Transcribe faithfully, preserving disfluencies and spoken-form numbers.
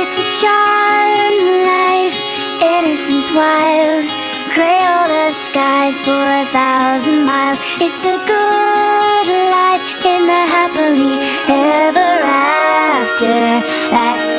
It's a charmed life, innocence wild, Crayola skies for a thousand miles. It's a good life in the happily ever after. That's